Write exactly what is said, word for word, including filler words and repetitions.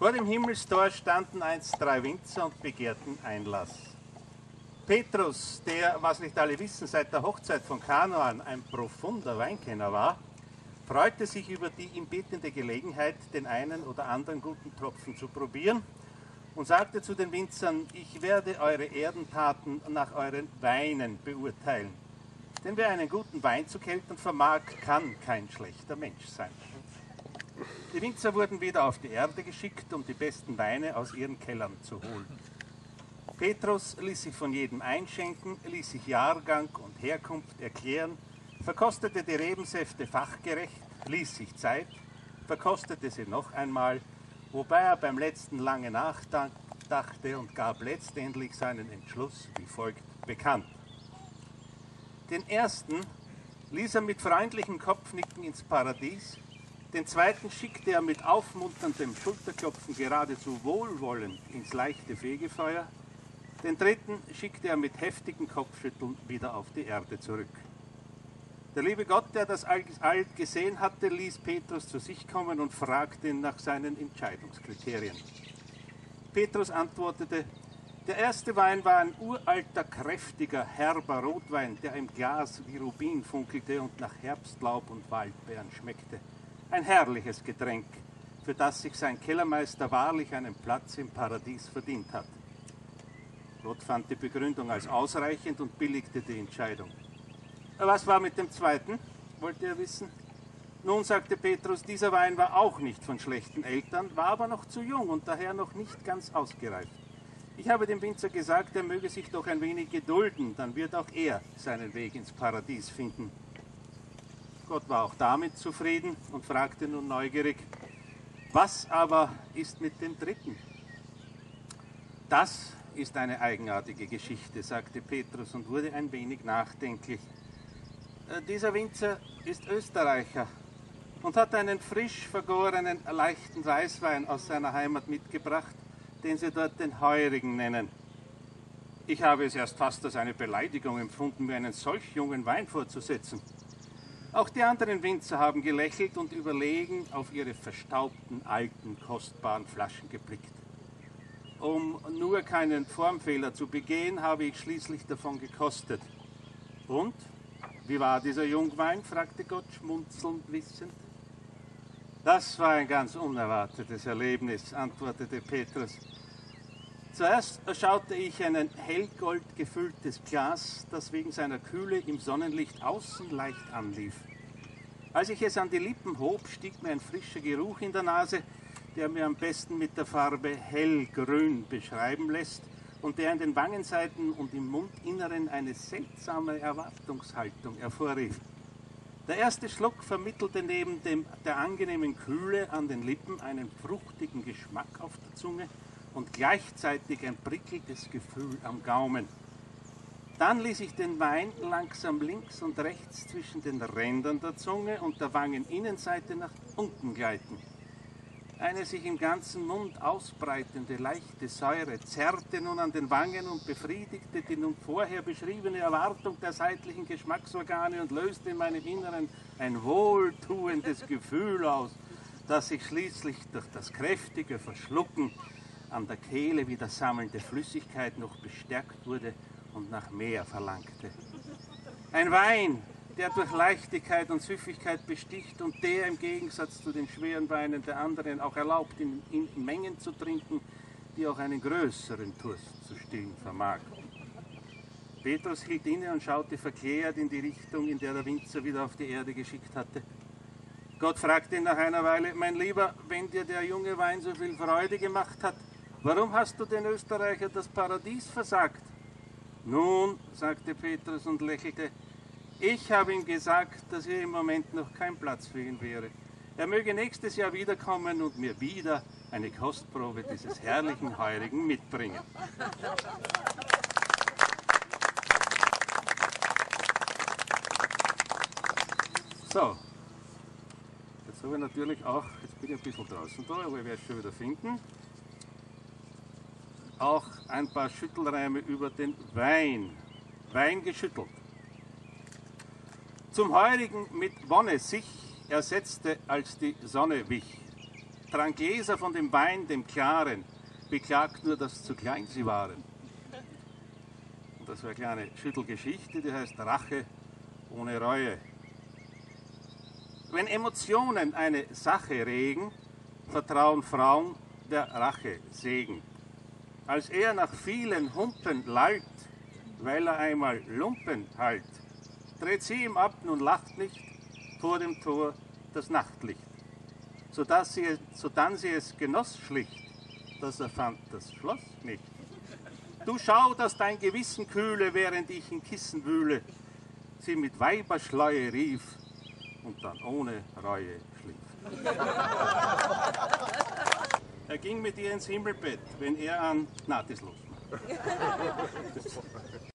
Vor dem Himmelstor standen einst drei Winzer und begehrten Einlass. Petrus, der, was nicht alle wissen, seit der Hochzeit von Kana an ein profunder Weinkenner war, freute sich über die ihm bietende Gelegenheit, den einen oder anderen guten Tropfen zu probieren und sagte zu den Winzern: Ich werde eure Erdentaten nach euren Weinen beurteilen. Denn wer einen guten Wein zu keltern vermag, kann kein schlechter Mensch sein. Die Winzer wurden wieder auf die Erde geschickt, um die besten Weine aus ihren Kellern zu holen. Petrus ließ sich von jedem einschenken, ließ sich Jahrgang und Herkunft erklären, verkostete die Rebensäfte fachgerecht, ließ sich Zeit, verkostete sie noch einmal, wobei er beim letzten lange nachdachte und gab letztendlich seinen Entschluss wie folgt bekannt. Den ersten ließ er mit freundlichem Kopfnicken ins Paradies, den zweiten schickte er mit aufmunterndem Schulterklopfen geradezu wohlwollend ins leichte Fegefeuer, den dritten schickte er mit heftigem Kopfschütteln wieder auf die Erde zurück. Der liebe Gott, der das all gesehen hatte, ließ Petrus zu sich kommen und fragte ihn nach seinen Entscheidungskriterien. Petrus antwortete: Der erste Wein war ein uralter, kräftiger, herber Rotwein, der im Glas wie Rubin funkelte und nach Herbstlaub und Waldbeeren schmeckte. Ein herrliches Getränk, für das sich sein Kellermeister wahrlich einen Platz im Paradies verdient hat. Gott fand die Begründung als ausreichend und billigte die Entscheidung. Was war mit dem zweiten, wollte er wissen. Nun, sagte Petrus, dieser Wein war auch nicht von schlechten Eltern, war aber noch zu jung und daher noch nicht ganz ausgereift. Ich habe dem Winzer gesagt, er möge sich doch ein wenig gedulden, dann wird auch er seinen Weg ins Paradies finden. Gott war auch damit zufrieden und fragte nun neugierig: Was aber ist mit dem dritten? Das ist eine eigenartige Geschichte, sagte Petrus und wurde ein wenig nachdenklich. Dieser Winzer ist Österreicher und hat einen frisch vergorenen, leichten Weißwein aus seiner Heimat mitgebracht, den sie dort den Heurigen nennen. Ich habe es erst fast als eine Beleidigung empfunden, mir einen solch jungen Wein vorzusetzen. Auch die anderen Winzer haben gelächelt und überlegen auf ihre verstaubten, alten, kostbaren Flaschen geblickt. Um nur keinen Formfehler zu begehen, habe ich schließlich davon gekostet. Und? Wie war dieser Jungwein? Fragte Gott schmunzelnd wissend. Das war ein ganz unerwartetes Erlebnis, antwortete Petrus. Zuerst schaute ich ein hellgold gefülltes Glas, das wegen seiner Kühle im Sonnenlicht außen leicht anlief. Als ich es an die Lippen hob, stieg mir ein frischer Geruch in der Nase, der mir am besten mit der Farbe hellgrün beschreiben lässt und der in den Wangenseiten und im Mundinneren eine seltsame Erwartungshaltung hervorrief. Der erste Schluck vermittelte neben dem, der angenehmen Kühle an den Lippen einen fruchtigen Geschmack auf der Zunge und gleichzeitig ein prickelndes Gefühl am Gaumen. Dann ließ ich den Wein langsam links und rechts zwischen den Rändern der Zunge und der Wangeninnenseite nach unten gleiten. Eine sich im ganzen Mund ausbreitende, leichte Säure zerrte nun an den Wangen und befriedigte die nun vorher beschriebene Erwartung der seitlichen Geschmacksorgane und löste in meinem Inneren ein wohltuendes Gefühl aus, das sich schließlich durch das kräftige Verschlucken an der Kehle wieder sammelnde Flüssigkeit noch bestärkt wurde und nach mehr verlangte. Ein Wein, der durch Leichtigkeit und Süffigkeit besticht und der im Gegensatz zu den schweren Weinen der anderen auch erlaubt, in, in Mengen zu trinken, die auch einen größeren Durst zu stillen vermag. Petrus hielt inne und schaute verklärt in die Richtung, in der der Winzer wieder auf die Erde geschickt hatte. Gott fragte ihn nach einer Weile: Mein Lieber, wenn dir der junge Wein so viel Freude gemacht hat, warum hast du den Österreicher das Paradies versagt? Nun, sagte Petrus und lächelte, ich habe ihm gesagt, dass hier im Moment noch kein Platz für ihn wäre. Er möge nächstes Jahr wiederkommen und mir wieder eine Kostprobe dieses herrlichen Heurigen mitbringen. So, jetzt habe ich natürlich auch, jetzt bin ich ein bisschen draußen da, aber ich werde es schon wieder finden, auch ein paar Schüttelreime über den Wein. Wein geschüttelt. Zum Heurigen mit Wonne sich ersetzte, als die Sonne wich. trank Gläser von dem Wein, dem Klaren, beklagt nur, dass zu klein sie waren. Und das war eine kleine Schüttelgeschichte, die heißt Rache ohne Reue. Wenn Emotionen eine Sache regen, vertrauen Frauen der Rache Segen. Als er nach vielen Humpen lallt, weil er einmal Lumpen halt, dreht sie ihm ab, nun lacht nicht, vor dem Tor das Nachtlicht, sodass sie, sodann sie es genoss schlicht, dass er fand das Schloss nicht. Du schau, dass dein Gewissen kühle, während ich in Kissen wühle, sie mit Weiberschleue rief und dann ohne Reue schlief. Er ging mit ihr ins Himmelbett, wenn er an... Na, das los.